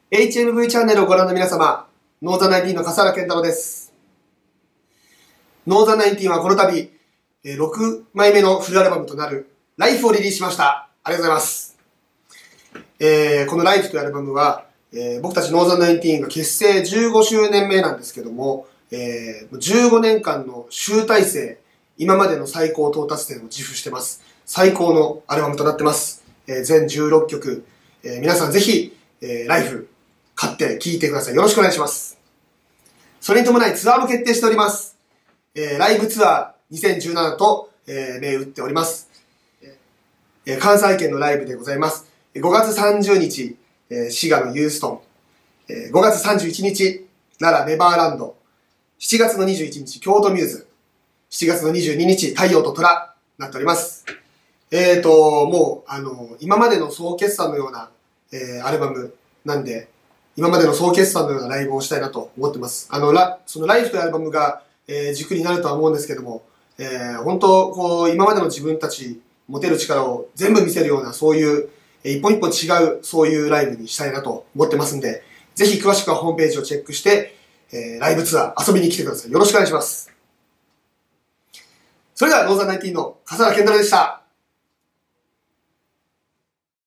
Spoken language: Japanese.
HMV チャンネルをご覧の皆様、ノーザナインティーンの笠原健太郎です。ノーザナインティーンはこの度、6枚目のフルアルバムとなるライフをリリースしました。ありがとうございます。このライフというアルバムは、僕たちノーザナインティーンが結成15周年目なんですけども、15年間の集大成、今までの最高到達点を自負してます。最高のアルバムとなってます。全16曲、皆さんぜひ、ライフ買って聴いてください。よろしくお願いします。それに伴いツアーも決定しております。ライブツアー2017と、銘打っております。関西圏のライブでございます。5月30日、滋賀のユーストン。5月31日、奈良ネバーランド。7月の21日、京都ミューズ。7月の22日、太陽と虎、なっております。もう、今までの総決算のような、アルバムなんで、今までの総決算のようなライブをしたいなと思ってます。そのライフというアルバムが、軸になるとは思うんですけども、本当、こう、今までの自分たち、持てる力を全部見せるような、そういう、一本一本違う、そういうライブにしたいなと思ってますんで、ぜひ詳しくはホームページをチェックして、ライブツアー遊びに来てください。よろしくお願いします。それでは、ノーザナインティーンの笠原健太郎でした。